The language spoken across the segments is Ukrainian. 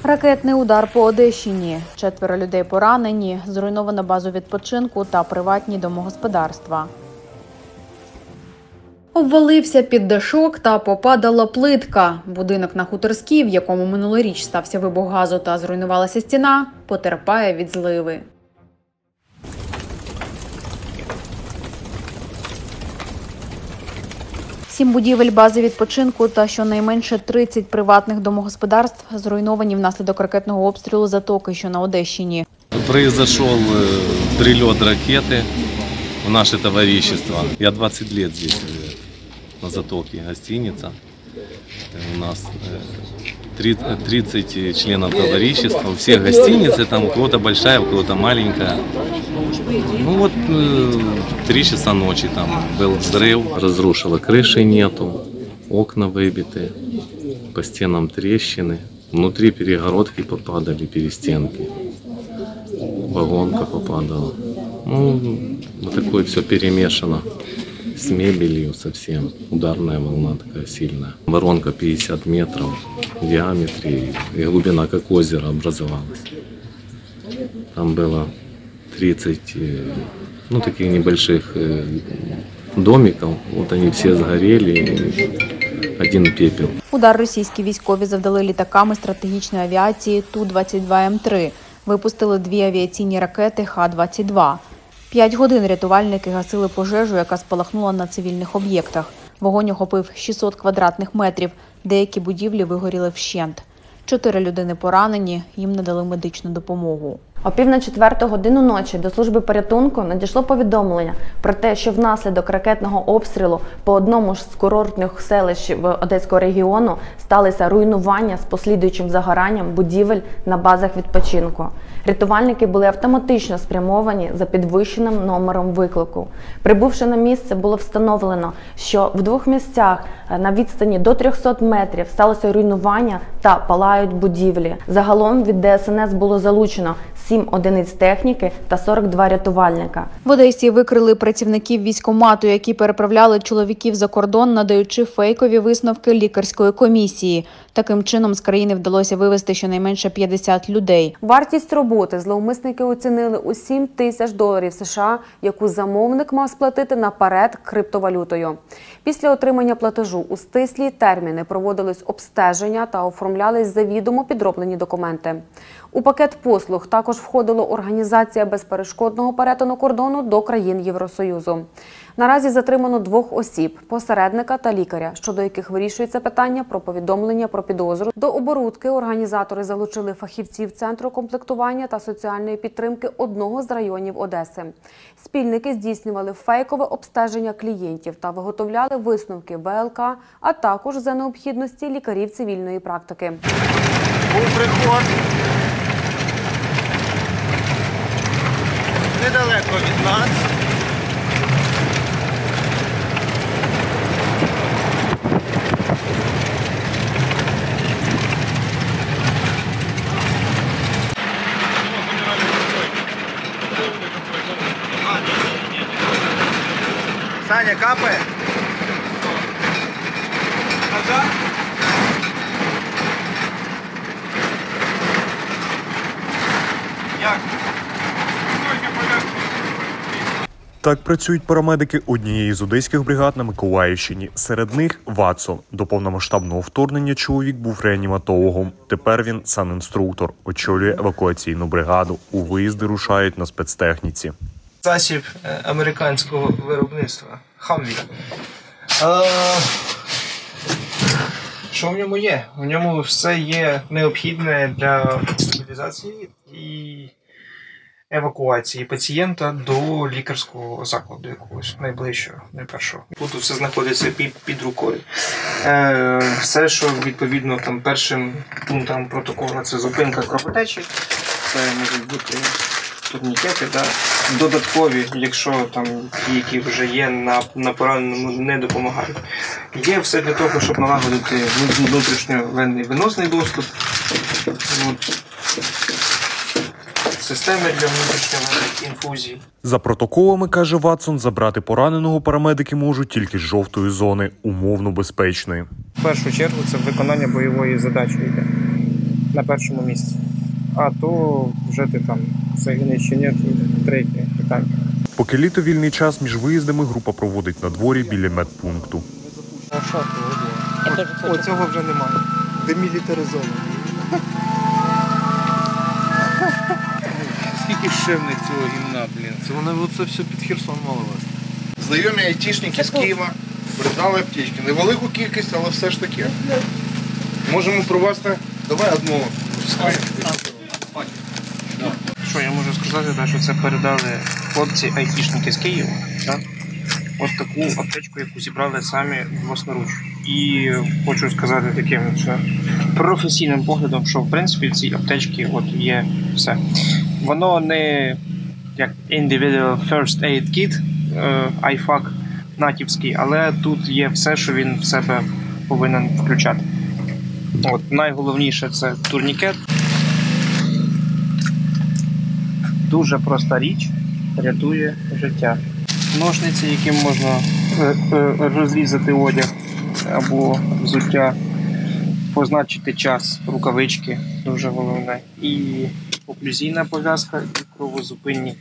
Ракетний удар по Одещині. 4 людей поранені, зруйновано базу відпочинку та приватні домогосподарства. Обвалився під дашок та попадала плитка. Будинок на Хуторській, в якому минулоріч стався вибух газу та зруйнувалася стіна, потерпає від зливи. 7 будівель бази відпочинку та щонайменше 30 приватних домогосподарств зруйновані внаслідок ракетного обстрілу Затоки, що на Одещині. Произошел прилет ракеты в наше товарищество. Я 20 лет здесь, на Затоке, гостиница. У нас 30 членов товарищества. У всех гостиницы, там у кого-то большая, у кого-то маленькая. Ну вот 3 часа ночи там был взрыв, разрушило, крыши нету, окна выбиты, по стенам трещины, внутри перегородки попадали, перестенки, вагонка попадала. Ну, вот такое все перемешано с мебелью совсем, ударная волна такая сильная. Воронка 50 метров в диаметре и глубина как озеро образовалась. Там было 30 таких небольших домиков, вот они все сгорели, один пепел. Удар російські військові завдали літаками стратегічної авіації Ту-22М3. Випустили 2 авіаційні ракети Х-22. 5 годин рятувальники гасили пожежу, яка спалахнула на цивільних об'єктах. Вогонь охопив 600 квадратних метрів. Деякі будівлі вигоріли вщент. 4 людини поранені, їм надали медичну допомогу. О 3:45 ночі до служби порятунку надійшло повідомлення про те, що внаслідок ракетного обстрілу по одному з курортних селищ Одеського регіону сталося руйнування з послідуючим загоранням будівель на базах відпочинку. Рятувальники були автоматично спрямовані за підвищеним номером виклику. Прибувши на місце, було встановлено, що в 2 місцях на відстані до 300 метрів сталося руйнування та палають будівлі. Загалом від ДСНС було залучено 7 одиниць техніки та 42 рятувальника. В Одесі викрили працівників військкомату, які переправляли чоловіків за кордон, надаючи фейкові висновки лікарської комісії. Таким чином, з країни вдалося вивезти щонайменше 50 людей. Вартість роботи зловмисники оцінили у $7 тисяч США, яку замовник мав сплатити наперед криптовалютою. Після отримання платежу у стислі терміни проводились обстеження та оформлялись завідомо підроблені документи. У пакет послуг також входила організація безперешкодного перетину кордону до країн Євросоюзу. Наразі затримано 2 осіб – посередника та лікаря, щодо яких вирішується питання про повідомлення про підозру. До оборудки організатори залучили фахівців Центру комплектування та соціальної підтримки одного з районів Одеси. Спільники здійснювали фейкове обстеження клієнтів та виготовляли висновки ВЛК, а також за необхідності лікарів цивільної практики. Був приход. Недалеко від нас. Саня, капає? Ага. Як? Так працюють парамедики однієї з одеських бригад на Миколаївщині. Серед них Ватсон. До повномасштабного вторгнення чоловік був реаніматологом. Тепер він санінструктор, очолює евакуаційну бригаду. У виїзди рушають на спецтехніці. Засіб американського виробництва. Хамві. Що в ньому є? В ньому все є необхідне для стабілізації і евакуації пацієнта до лікарського закладу якогось найближчого, найпершого. Тут все знаходиться під рукою. Все, що відповідно там першим пунктам протоколу, це зупинка кровотечі, це можуть бути турнікети, да? Додаткові, якщо там ті, які вже є на пораненому, не допомагають. Є все для того, щоб налагодити внутрішньовенний венозний доступ. Системи для внутрішньовенних інфузій. За протоколами, каже Ватсон, забрати пораненого парамедики можуть тільки з жовтої зони, умовно безпечної. В першу чергу це виконання бойової задачі йде. на першому місці. А то вже ти там загинеш чи ні, то третє питання. Поки літо вільний час між виїздами група проводить на дворі біля медпункту. О, цього вже немає. Демілітаризовано. Скільки ще в них цього гімна, блін? Це вони оце все під Херсон мали вести. Знайомі айтішники з Києва придали аптечки. Невелику кількість, але все ж таки. Можемо провести, давай одну. Що я можу сказати, що це передали хлопці-айтішники з Києва. Так? От таку аптечку, яку зібрали самі власноруч. І хочу сказати таким професійним поглядом, що в принципі в цій аптечці от є все. Воно не як individual first aid kit, IFAC натівський, але тут є все, що він в себе повинен включати. От, найголовніше це турнікет. Дуже проста річ, рятує життя. Ножниці, яким можна розрізати одяг або взуття, позначити час, рукавички, дуже головне. І оклюзійна пов'язка, і кровозупинні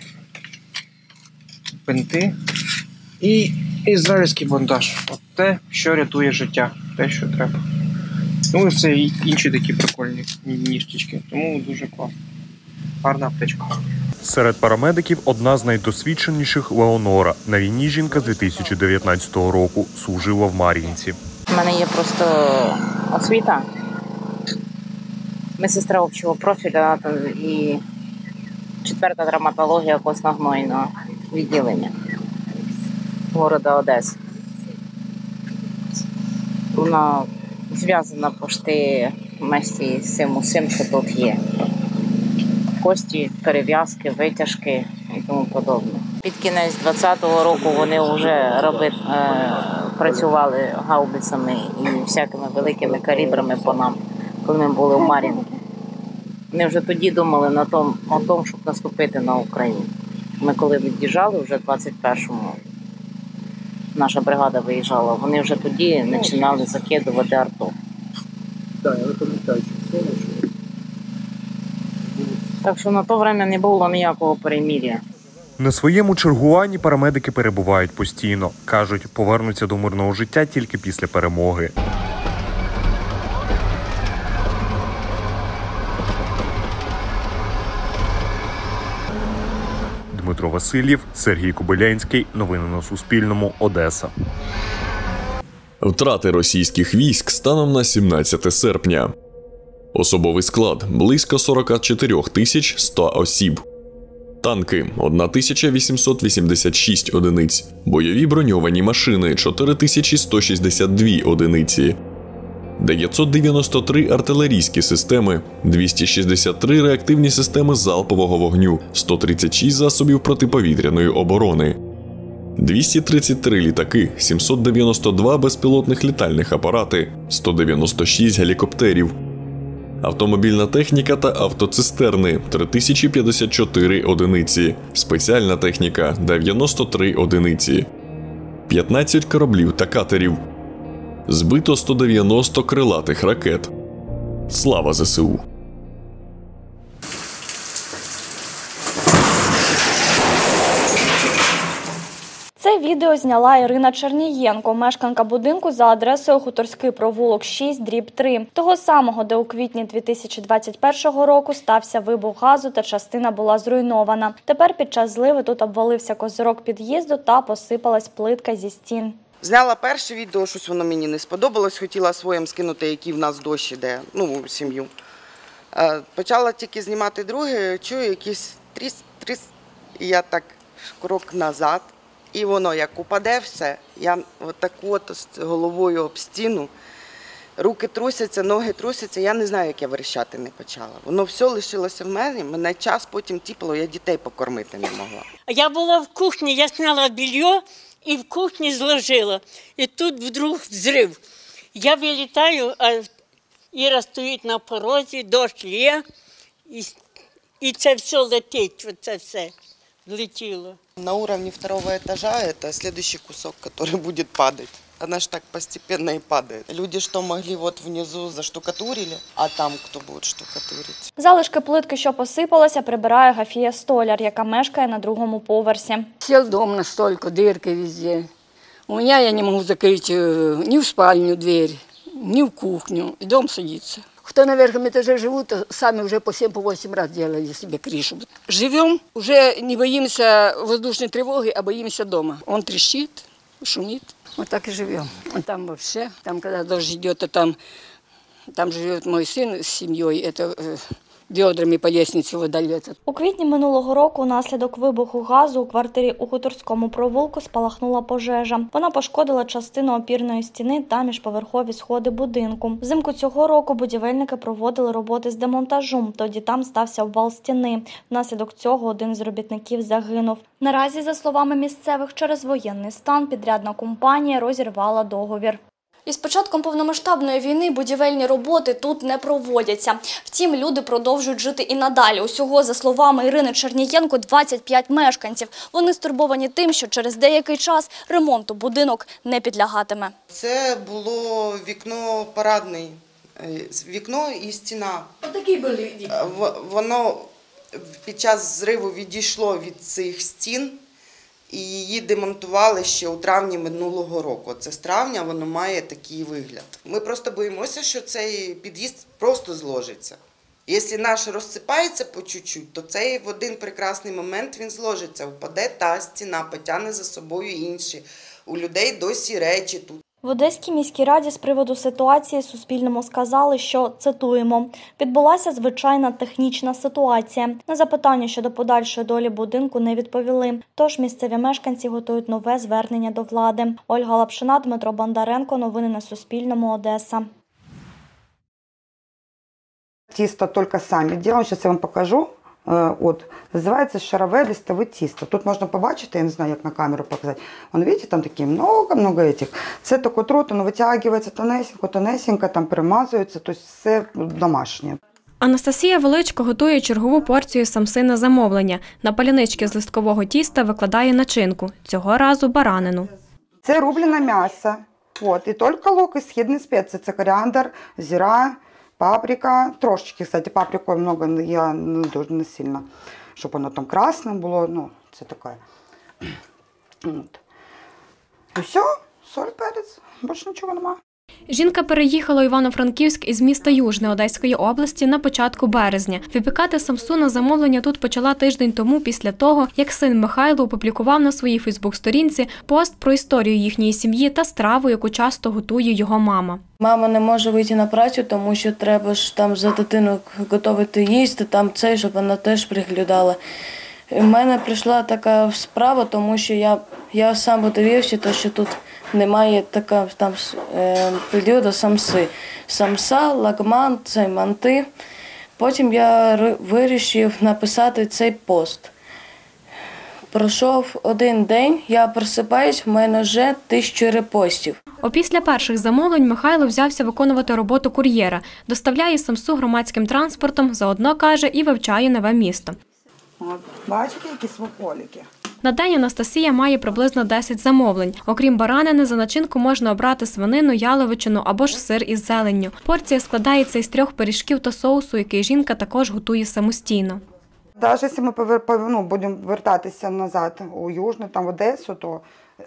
бинти, і ізраїльський бандаж. От те, що рятує життя, те, що треба. Ну і це і інші такі прикольні ніштячки, тому дуже класно. Гарна аптечка. Серед парамедиків одна з найдосвідченіших – Леонора. На війні жінка з 2019 року служила в Мар'їнці. У мене є просто освіта. Медсестра общого профіля і 4-та травматологія костно-гнойного відділення города Одеси. Вона зв'язана пошти вместе з цим усім, що тут є. Кості, перев'язки, витяжки і тому подобне. Під кінець 2020 року вони вже працювали гаубицями і всякими великими калібрами по нам, коли ми були в Мар'їнці. Вони вже тоді думали о тому, щоб наступити на Україну. Ми коли від'їжджали, вже в 21-му, наша бригада виїжджала, вони вже тоді починали закидувати арту. Так, я не пам'ятаю, що Так що на то время не було ніякого перемир'я. На своєму чергуванні парамедики перебувають постійно. Кажуть, повернуться до мирного життя тільки після перемоги. Дмитро Васильєв, Сергій Кобилянський. Новини на Суспільному. Одеса. Втрати російських військ станом на 17 серпня. Особовий склад – близько 44 100 осіб. Танки – 1886 одиниць. Бойові броньовані машини – 4162 одиниці. 993 артилерійські системи, 263 реактивні системи залпового вогню, 136 засобів протиповітряної оборони. 233 літаки, 792 безпілотних літальних апарати, 196 гелікоптерів. Автомобільна техніка та автоцистерни – 3054 одиниці, спеціальна техніка – 93 одиниці, 15 кораблів та катерів. Збито 190 крилатих ракет. Слава ЗСУ! Це відео зняла Ірина Чернієнко, мешканка будинку за адресою Хуторський провулок 6/3, того самого, де у квітні 2021 року стався вибух газу та частина була зруйнована. Тепер під час зливи тут обвалився козирок під'їзду та посипалась плитка зі стін. Зняла перше відео, щось воно мені не сподобалось, хотіла своїм скинути, який в нас дощ іде, сім'ю. Почала тільки знімати друге, чую якийсь тріс, і я так крок назад. І воно як упаде все, я отаку з головою об стіну, руки трусяться, ноги трусяться, я не знаю, як я верещати не почала. Воно все лишилося в мене час потім тіпало, я дітей покормити не могла. Я була в кухні, я сняла белье і в кухні зложила. І тут вдруг взрив. Я вилітаю, а Іра стоїть на порозі, дощ є, і це все летить, це все. злетіло. На уровне второго этажа это следующий кусок, который будет падать. Она ж так постепенно и падает. Люди что могли вот внизу заштукатурили, а там кто будет штукатурить? Залишки плитки, що посипалася, прибирає Гафія Столяр, яка мешкає на другому поверсі. Сел дом настолько, дырки везде. У меня я не могу закрыть ни в спальню дверь, ни в кухню. И дом садится. Кто на верхнем этаже живут, сами уже по 7-8 раз делали себе крышу. Живем, уже не боимся воздушной тревоги, а боимся дома. Он трещит, шумит. Вот так и живем. А там вообще, там когда дождь идет, а там живет мой сын с семьей, это бедрами по лестнице вода льется. У квітні минулого року внаслідок вибуху газу у квартирі у Хуторському провулку спалахнула пожежа. Вона пошкодила частину опірної стіни та міжповерхові сходи будинку. Взимку цього року будівельники проводили роботи з демонтажу. Тоді там стався обвал стіни. Внаслідок цього один з робітників загинув. Наразі, за словами місцевих, через воєнний стан підрядна компанія розірвала договір. Із початком повномасштабної війни будівельні роботи тут не проводяться. Втім, люди продовжують жити і надалі. Усього, за словами Ірини Чернієнко, 25 мешканців. Вони стурбовані тим, що через деякий час ремонту будинок не підлягатиме. Це було вікно парадне, вікно і стіна. Отакі були. Воно під час зриву відійшло від цих стін. І її демонтували ще у травні минулого року. Це з травня воно має такий вигляд. Ми просто боїмося, що цей під'їзд просто зложиться. Якщо наш розсипається по чуть-чуть, то цей в один прекрасний момент він зложиться. Впаде та стіна, потягне за собою інші. У людей досі речі тут. В Одеській міській раді з приводу ситуації Суспільному сказали, що, цитуємо, «відбулася звичайна технічна ситуація». На запитання щодо подальшої долі будинку не відповіли. Тож місцеві мешканці готують нове звернення до влади. Ольга Лапшина, Дмитро Бондаренко. Новини на Суспільному. Одеса. Тісто тільки самі робимо. Зараз я вам покажу. От, називається шарове листове тісто. Тут можна побачити, я не знаю, як на камеру показати. Вон, бачите, там такі много-много этих. Це таке труд, воно витягується тонесенько, там перемазується, тобто все домашнє. Анастасія Величко готує чергову порцію самси на замовлення. На палянички з листкового тіста викладає начинку. Цього разу баранину. Це рублене м'ясо. От, і тільки лук і східні спеції. Це коріандр, зіра, паприка, трошечки, кстати, паприку много, я не сильно, щоб воно там красне було, ну, це таке. От. І все, соль, перець, більше нічого немає. Жінка переїхала у Івано-Франківськ із міста Южне Одеської області на початку березня. Випікати самсу на замовлення тут почала тиждень тому після того, як син Михайло опублікував на своїй фейсбук-сторінці пост про історію їхньої сім'ї та страву, яку часто готує його мама. Мама не може вийти на працю, тому що треба ж там за дитину готувати їсти, там це, щоб вона теж приглядала. У мене прийшла така справа, тому що я сам подивився, що тут немає така там періоду самси. Самса, лагман, це манти. Потім я вирішив написати цей пост. Пройшов один день, я просипаюсь, в мене вже 1000 репостів. Опісля перших замовлень Михайло взявся виконувати роботу кур'єра. Доставляє самсу громадським транспортом, заодно, каже, і вивчає нове місто. От, бачите, які смаколики? На день Анастасія має приблизно 10 замовлень. Окрім баранини, за начинку можна обрати свинину, яловичину або ж сир із зеленню. Порція складається із 3 пиріжків та соусу, який жінка також готує самостійно. Навіть якщо ми будемо вертатися назад у Южне, там в Одесу, то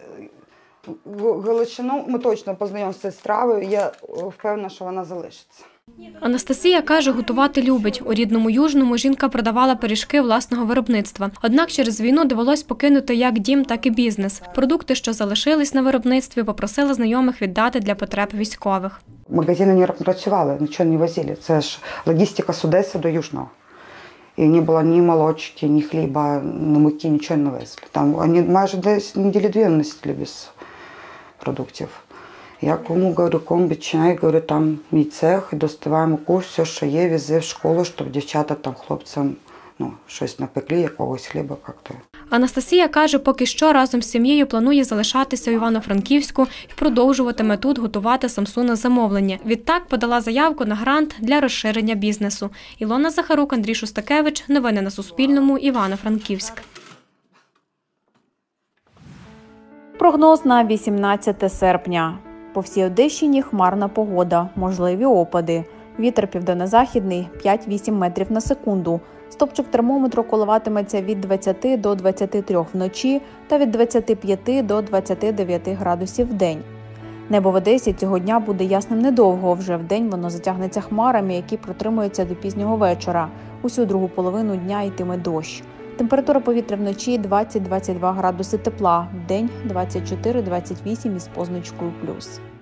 Галичину ми точно познайомимося з стравою, я впевнена, що вона залишиться. Анастасія каже, готувати любить. У рідному Южному жінка продавала пиріжки власного виробництва. Однак через війну довелось покинути як дім, так і бізнес. Продукти, що залишились на виробництві, попросила знайомих віддати для потреб військових. Магазини не працювали, нічого не возили. Це ж логістика з Одеси до Южного. І не було ні молочки, ні хліба, ні муки, нічого не везли. Там вони майже десь неділі 2 носили без продуктів. Я кому говорю, кому відчиняй, говорю, там мій цех, доставай муку, все, що є, вези в школу, щоб дівчата там хлопцям щось напекли, якогось хліба як-то. Анастасія каже, поки що разом з сім'єю планує залишатися у Івано-Франківську і продовжуватиме тут готувати самсу на замовлення. Відтак подала заявку на грант для розширення бізнесу. Ілона Захарук, Андрій Шустакевич. Новини на Суспільному. Івано-Франківськ. прогноз на 18 серпня. По всій Одещині хмарна погода, можливі опади. Вітер південно-західний 5-8 метрів на секунду. Стопчик термометру коливатиметься від 20 до 23 вночі та від 25 до 29 градусів вдень. Небо в Одесі цього дня буде ясним недовго. Вже вдень воно затягнеться хмарами, які протримуються до пізнього вечора. Усю другу половину дня йтиме дощ. Температура повітря вночі 20-22 градуси тепла, вдень 24-28 із позначкою плюс.